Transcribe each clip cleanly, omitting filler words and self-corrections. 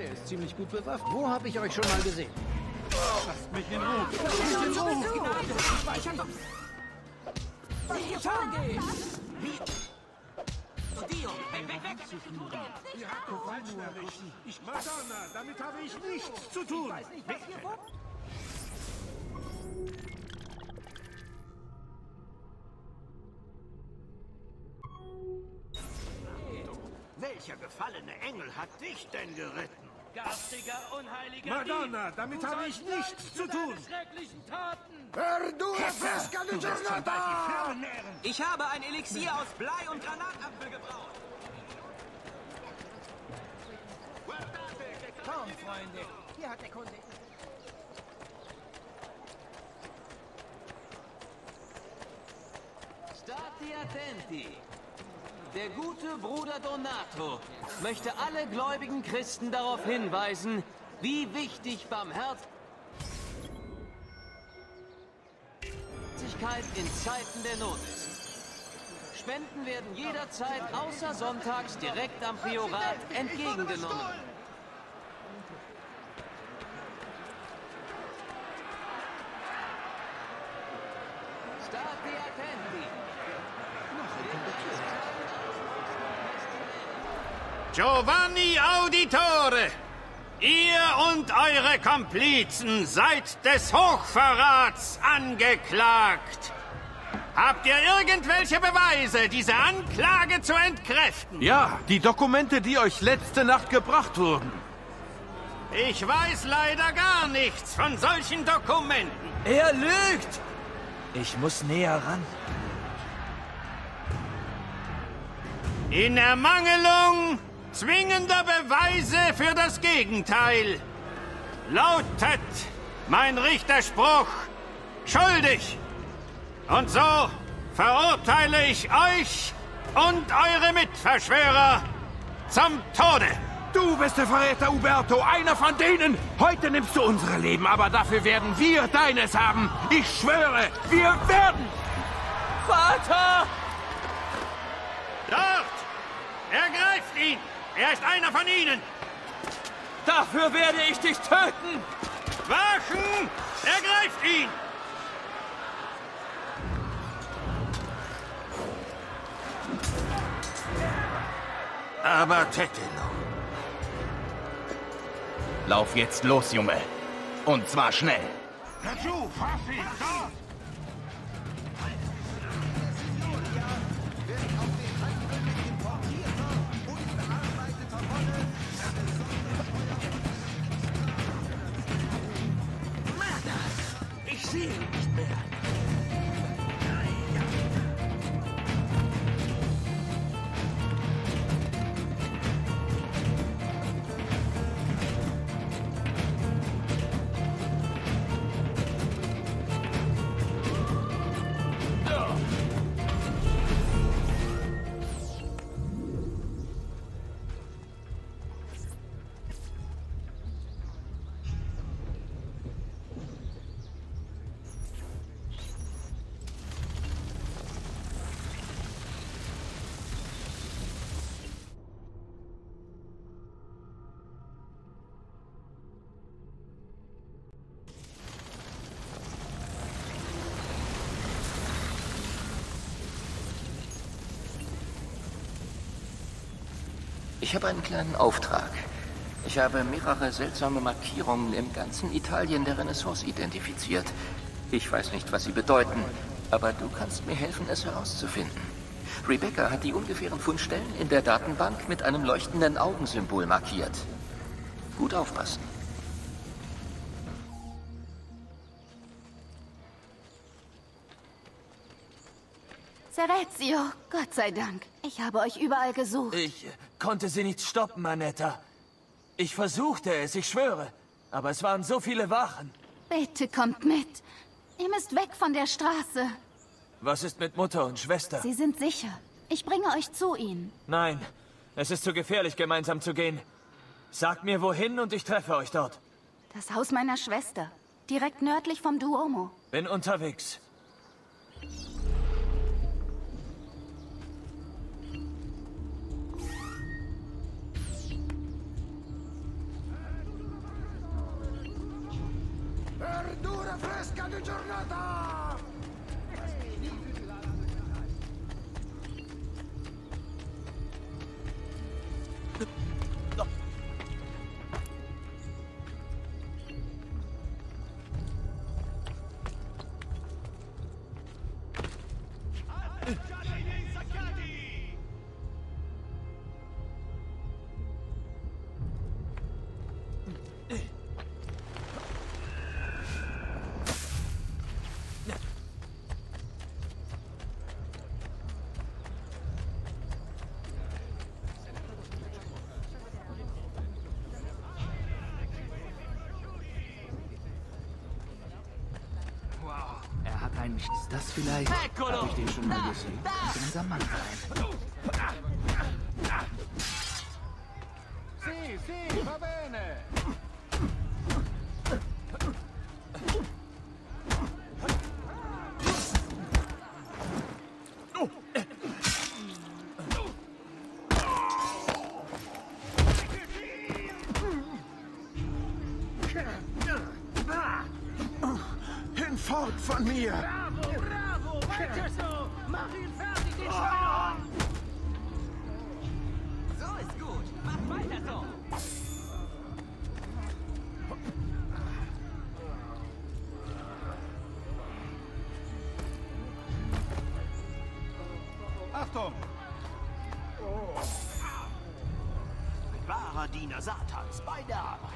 Der ist ziemlich gut bewaffnet. Wo habe ich euch schon mal gesehen? Lasst mich in Ruhe. Madonna, damit habe ich nichts zu tun. Welcher gefallene Engel hat dich denn geritten? Garstiger, unheiliger Madonna, damit habe ich nichts zu tun. schrecklichen Taten! Ich habe ein Elixier aus Blei und Granatapfel gebraut. Komm, Freunde. Hier hat der Kunde... Stati attenti. Der gute Bruder Donato möchte alle gläubigen Christen darauf hinweisen, wie wichtig Barmherzigkeit in Zeiten der Not ist. Spenden werden jederzeit außer sonntags direkt am Priorat entgegengenommen. Stati attenti. Giovanni Auditore, ihr und eure Komplizen seid des Hochverrats angeklagt. Habt ihr irgendwelche Beweise, diese Anklage zu entkräften? Ja, die Dokumente, die euch letzte Nacht gebracht wurden. Ich weiß leider gar nichts von solchen Dokumenten. Er lügt! Ich muss näher ran. In Ermangelung zwingender Beweise für das Gegenteil lautet mein Richterspruch schuldig. Und so verurteile ich euch und eure Mitverschwörer zum Tode. Du bist der Verräter, Uberto, einer von denen. Heute nimmst du unsere Leben, aber dafür werden wir deines haben. Ich schwöre, wir werden... Vater! Dort! Ergreift ihn! Er ist einer von ihnen! Dafür werde ich dich töten! Wachen! Ergreift ihn! Aber Tetelo. Lauf jetzt los, Junge. Und zwar schnell. Dazu, fass ihn, dort! Ich sehe ihn nicht mehr. Ich habe einen kleinen Auftrag. Ich habe mehrere seltsame Markierungen im ganzen Italien der Renaissance identifiziert. Ich weiß nicht, was sie bedeuten, aber du kannst mir helfen, es herauszufinden. Rebecca hat die ungefähren Fundstellen in der Datenbank mit einem leuchtenden Augensymbol markiert. Gut aufpassen. Serezio, Gott sei Dank. Ich habe euch überall gesucht. Ich konnte sie nicht stoppen, Annetta. Ich versuchte es, ich schwöre. Aber es waren so viele Wachen. Bitte kommt mit. Ihr müsst weg von der Straße. Was ist mit Mutter und Schwester? Sie sind sicher. Ich bringe euch zu ihnen. Nein, es ist zu gefährlich, gemeinsam zu gehen. Sagt mir wohin und ich treffe euch dort. Das Haus meiner Schwester. Direkt nördlich vom Duomo. Bin unterwegs. Domenica di giornata! Er hat einen... Ist das vielleicht? Habe ich den schon mal gesehen? Unser Mann rein. Sì, va bene! Hinfort von mir! Bravo! Weiter so! Mach ihn fertig, den Schweinehund! So ist gut. Mach weiter so. Achtung! Ein wahrer Diener Satans bei der Arbeit.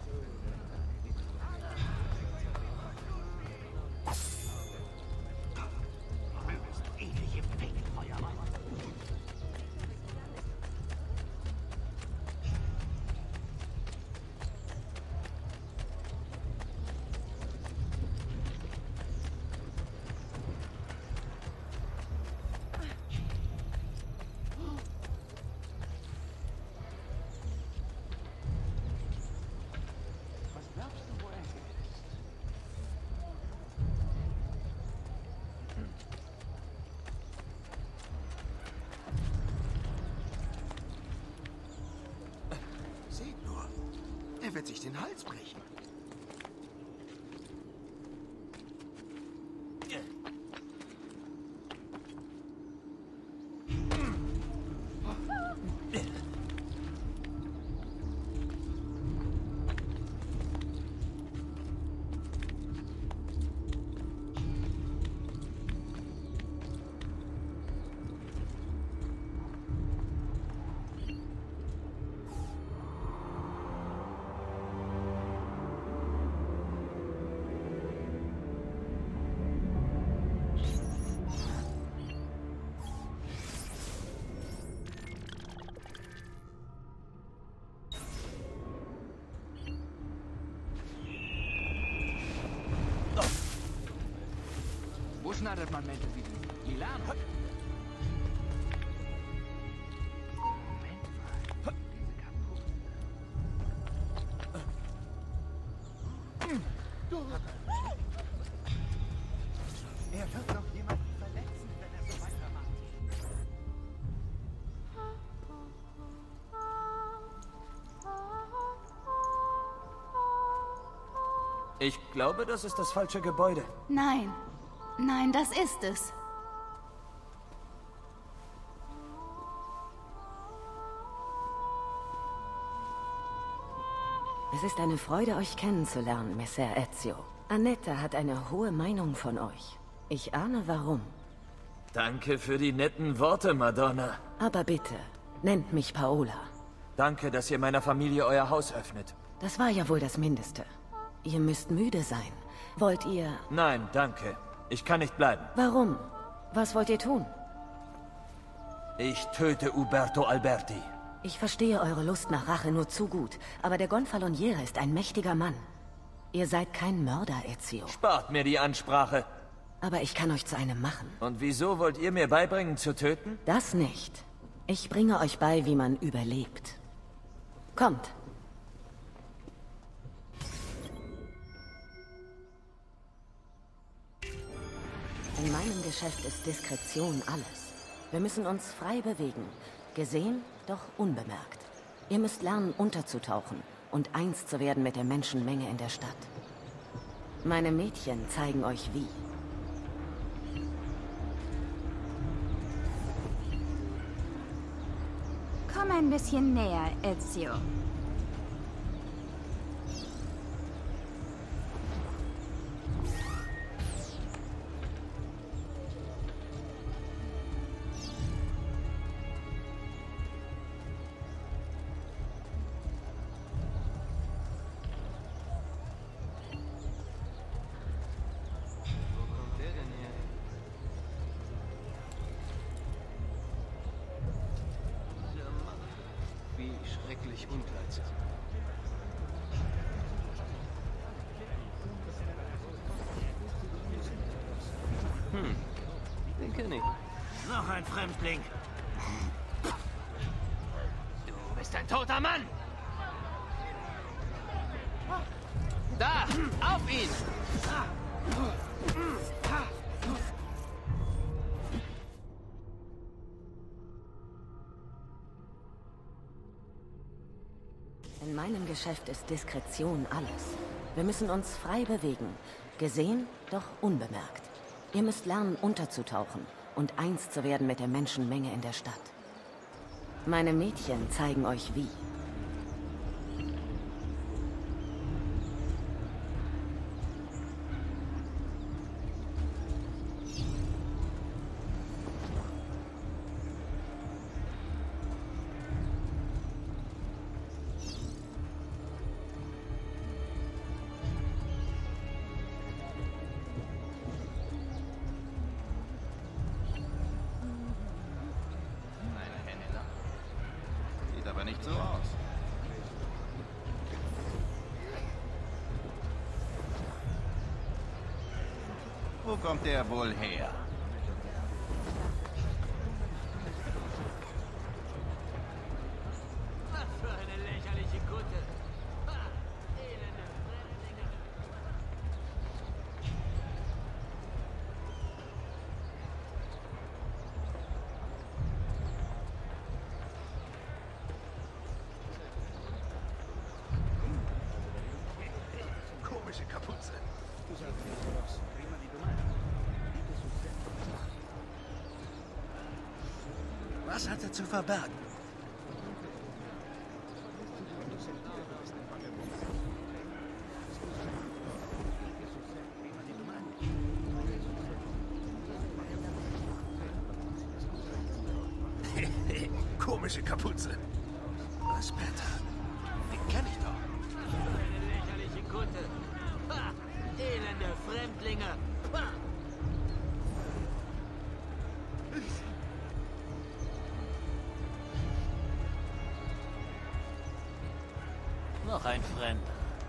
Ähnliche Fegefeuerwehr. Seht nur, er wird sich den Hals brechen. Wo schneidet man Mäntel wie die? Milano? Moment mal. Diese Kapuze. Er wird doch jemanden verletzen, wenn er so weitermacht. Ich glaube, das ist das falsche Gebäude. Nein. Nein, das ist es. Es ist eine Freude, euch kennenzulernen, Messer Ezio. Annette hat eine hohe Meinung von euch. Ich ahne warum. Danke für die netten Worte, Madonna. Aber bitte, nennt mich Paola. Danke, dass ihr meiner Familie euer Haus öffnet. Das war ja wohl das Mindeste. Ihr müsst müde sein. Wollt ihr... Nein, danke. Ich kann nicht bleiben. Warum? Was wollt ihr tun? Ich töte Uberto Alberti. Ich verstehe eure Lust nach Rache nur zu gut, aber der Gonfaloniere ist ein mächtiger Mann. Ihr seid kein Mörder, Ezio. Spart mir die Ansprache. Aber ich kann euch zu einem machen. Und wieso wollt ihr mir beibringen zu töten? Das nicht. Ich bringe euch bei, wie man überlebt. Kommt. In meinem Geschäft ist Diskretion alles. Wir müssen uns frei bewegen. Gesehen, doch unbemerkt. Ihr müsst lernen, unterzutauchen und eins zu werden mit der Menschenmenge in der Stadt. Meine Mädchen zeigen euch wie. Komm ein bisschen näher, Ezio. Wie schrecklich unkleidsam. Den kenne ich. Noch ein Fremdling. Du bist ein toter Mann! Da! Auf ihn! In meinem Geschäft ist Diskretion alles. Wir müssen uns frei bewegen. Gesehen, doch unbemerkt. Ihr müsst lernen, unterzutauchen und eins zu werden mit der Menschenmenge in der Stadt. Meine Mädchen zeigen euch wie. Sieht aber nicht so aus. Wo kommt der wohl her? Was für eine lächerliche Kutte! Ha! Elende Fremdlinge! Komische Kapuze. Was hat er zu verbergen? Komische Kapuze. Aspetta. Den kenn ich doch. Eine lächerliche Kutte! Ha! Elende Fremdlinge! Ha! Noch ein Fremder.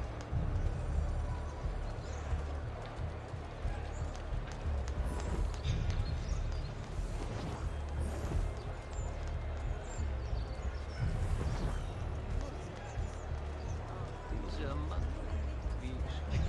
Dieser Mann! Wie schrecklich.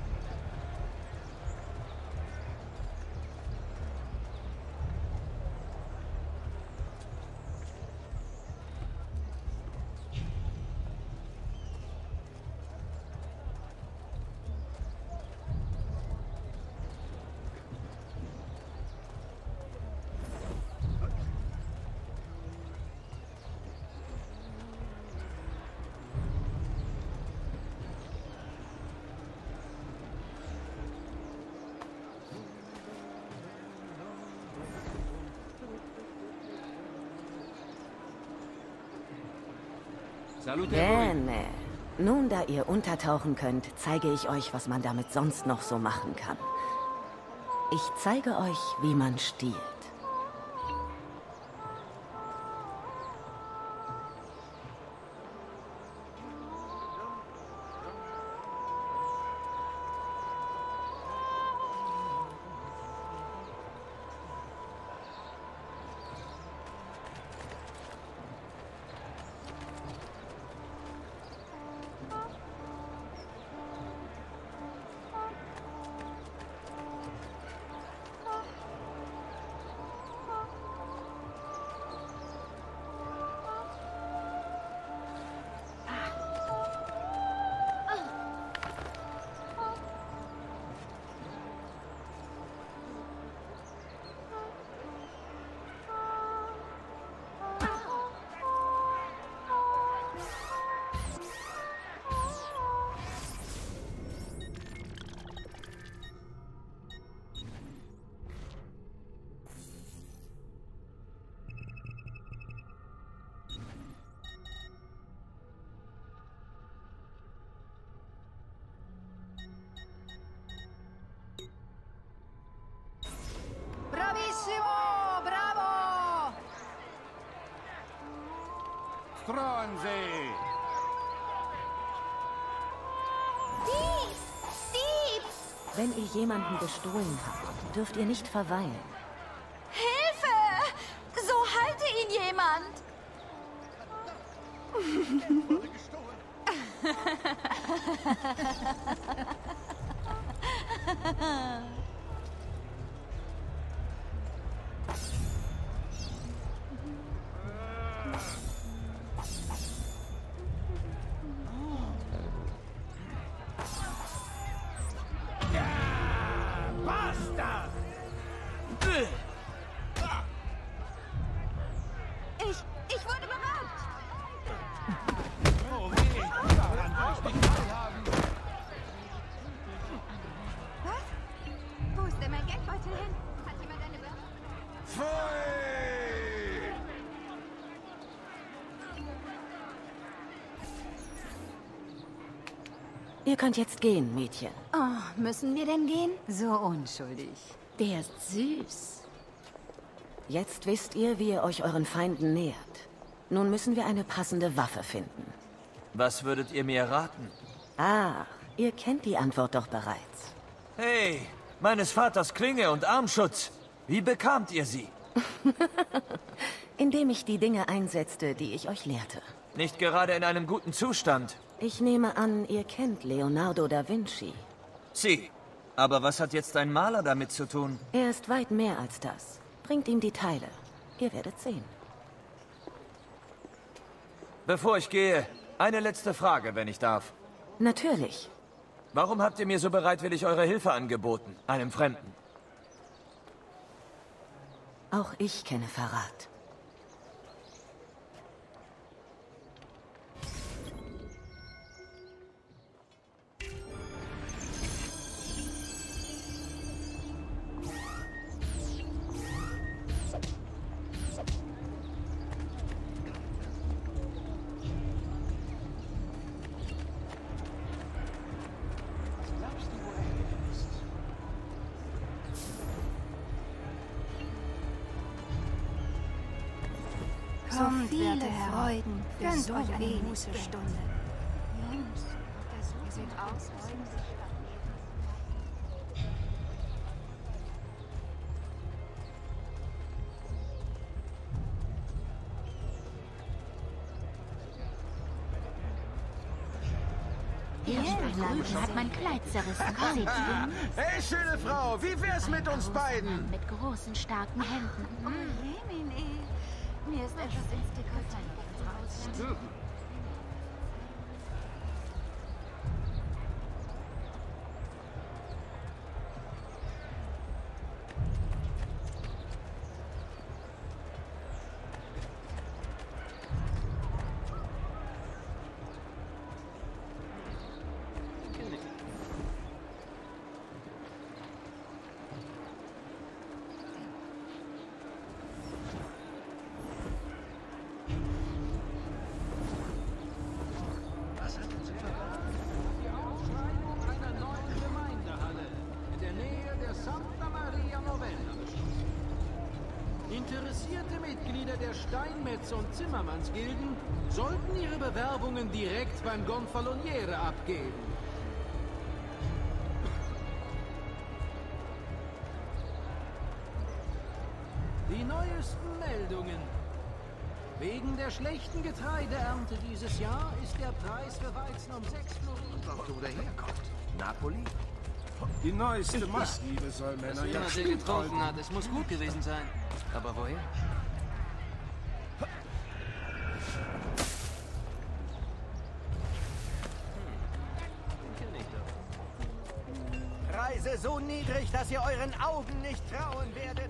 Salute. Bene. Nun, da ihr untertauchen könnt, zeige ich euch, was man damit sonst noch so machen kann. Ich zeige euch, wie man stiehlt. Stronsee! Dieb! Dieb! Wenn ihr jemanden gestohlen habt, dürft ihr nicht verweilen. Hilfe! So halte ihn jemand! Bastard! Ich wurde beraubt! Oh weh, daran will ich nicht teilhaben. Was? Wo ist denn mein Geldbeutel hin? Hat jemand eine Börse? Pfui! Ihr könnt jetzt gehen, Mädchen. Oh, müssen wir denn gehen? So unschuldig. Der ist süß. Jetzt wisst ihr, wie ihr euch euren Feinden nähert. Nun müssen wir eine passende Waffe finden. Was würdet ihr mir raten? Ah, ihr kennt die Antwort doch bereits. Hey, meines Vaters Klinge und Armschutz. Wie bekamt ihr sie? Indem ich die Dinge einsetzte, die ich euch lehrte. Nicht gerade in einem guten Zustand. Ich nehme an, ihr kennt Leonardo da Vinci. Sie. Aber was hat jetzt ein Maler damit zu tun? Er ist weit mehr als das. Bringt ihm die Teile. Ihr werdet sehen. Bevor ich gehe, eine letzte Frage, wenn ich darf. Natürlich. Warum habt ihr mir so bereitwillig eure Hilfe angeboten, einem Fremden? Auch ich kenne Verrat. So viele Freuden, gönnt euch eine Mußestunde. Jungs, ihr seht aus, als würden sie Drüben hat mein Kleid zerrissen. Seht ihr? Hey, schöne Frau, wie wär's mit uns beiden? Mit großen, starken Händen. Oh, Jemine. Mir ist etwas ins Dekolleté raus. Interessierte Mitglieder der Steinmetz- und Zimmermannsgilden sollten ihre Bewerbungen direkt beim Gonfaloniere abgeben. Die neuesten Meldungen. Wegen der schlechten Getreideernte dieses Jahr ist der Preis für Weizen um 6 Florin. Wo der herkommt. Napoli? Die neueste Maßliebe soll Männer Dass jemand sie getroffen hat, es muss gut gewesen sein. Aber woher? Preise so niedrig, dass ihr euren Augen nicht trauen werdet.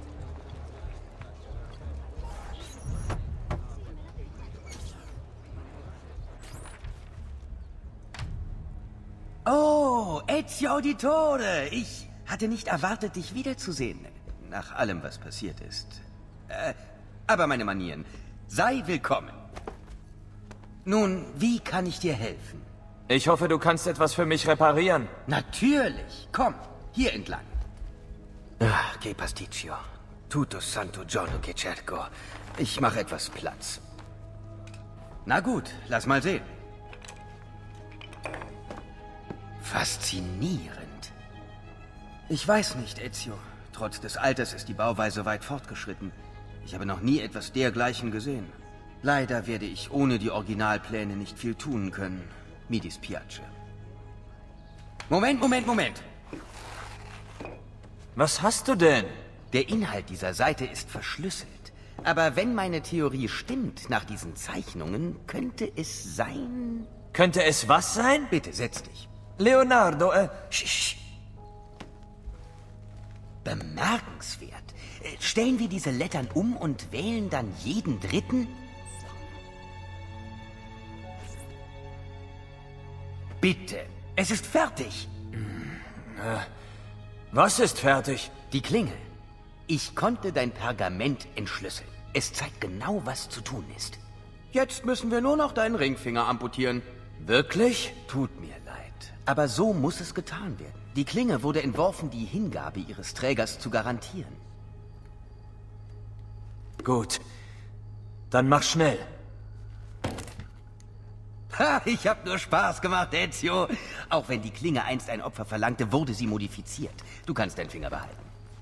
Oh, Ezio Auditore. Ich hatte nicht erwartet, dich wiederzusehen. Nach allem, was passiert ist. Aber meine Manieren. Sei willkommen. Nun, wie kann ich dir helfen? Ich hoffe, du kannst etwas für mich reparieren. Natürlich. Komm, hier entlang. Che pasticcio. Tutto santo giorno che cerco. Ich mache etwas Platz. Na gut, lass mal sehen. Faszinierend. Ich weiß nicht, Ezio. Trotz des Alters ist die Bauweise weit fortgeschritten. Ich habe noch nie etwas dergleichen gesehen. Leider werde ich ohne die Originalpläne nicht viel tun können. Mi dispiace. Moment! Was hast du denn? Der Inhalt dieser Seite ist verschlüsselt. Aber wenn meine Theorie stimmt, nach diesen Zeichnungen, könnte es sein... Könnte es was sein? Bitte, setz dich. Leonardo, Bemerkenswert. Stellen wir diese Lettern um und wählen dann jeden dritten? Bitte, es ist fertig. Was ist fertig? Die Klinge. Ich konnte dein Pergament entschlüsseln. Es zeigt genau, was zu tun ist. Jetzt müssen wir nur noch deinen Ringfinger amputieren. Wirklich? Tut mir leid. Aber so muss es getan werden. Die Klinge wurde entworfen, die Hingabe ihres Trägers zu garantieren. Gut. Dann mach schnell. Ha, ich hab nur Spaß gemacht, Ezio. Auch wenn die Klinge einst ein Opfer verlangte, wurde sie modifiziert. Du kannst deinen Finger behalten.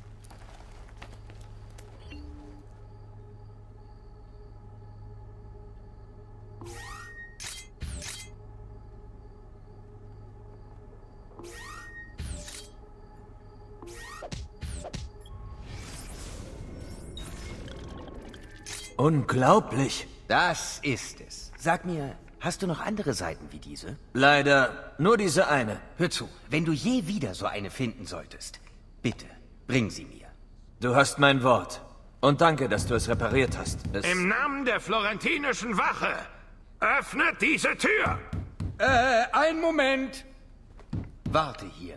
Unglaublich. Das ist es. Sag mir, hast du noch andere Seiten wie diese? Leider nur diese eine. Hör zu, wenn du je wieder so eine finden solltest, bitte, bring sie mir. Du hast mein Wort. Und danke, dass du es repariert hast. Im Namen der florentinischen Wache, öffnet diese Tür! Einen Moment! Warte hier.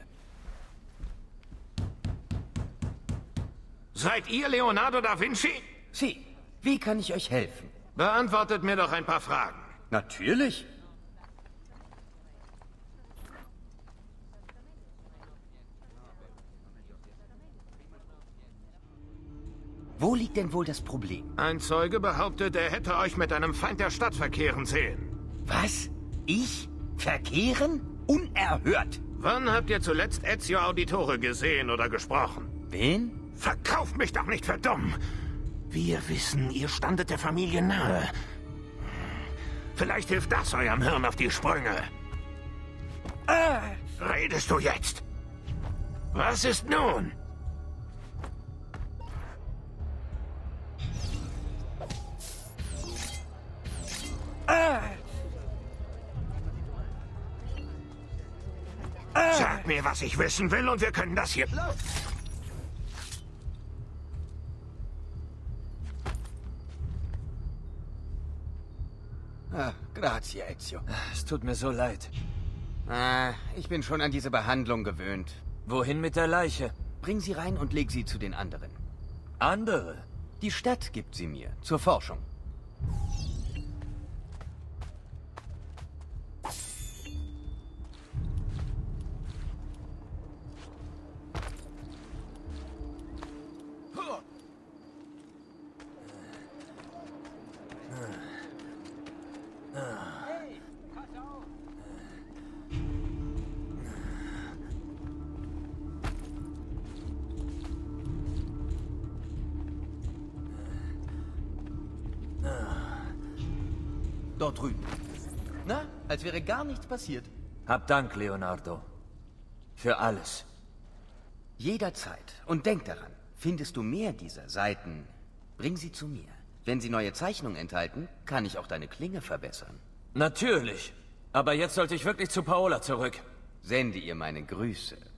Seid ihr Leonardo da Vinci? Sie. Wie kann ich euch helfen? Beantwortet mir doch ein paar Fragen. Natürlich. Wo liegt denn wohl das Problem? Ein Zeuge behauptet, er hätte euch mit einem Feind der Stadt verkehren sehen. Was? Ich? Verkehren? Unerhört! Wann habt ihr zuletzt Ezio Auditore gesehen oder gesprochen? Wen? Verkauft mich doch nicht für dumm! Wir wissen, ihr standet der Familie nahe. Vielleicht hilft das eurem Hirn auf die Sprünge. Redest du jetzt? Was ist nun? Sag mir, was ich wissen will, und wir können das hier... Grazie, Ezio. Es tut mir so leid. Ich bin schon an diese Behandlung gewöhnt. Wohin mit der Leiche? Bring sie rein und leg sie zu den anderen. Andere? Die Stadt gibt sie mir, zur Forschung. Dort drüben. Na, als wäre gar nichts passiert. Hab Dank, Leonardo. Für alles. Jederzeit. Und denk daran, findest du mehr dieser Seiten, bring sie zu mir. Wenn sie neue Zeichnungen enthalten, kann ich auch deine Klinge verbessern. Natürlich. Aber jetzt sollte ich wirklich zu Paola zurück. Sende ihr meine Grüße.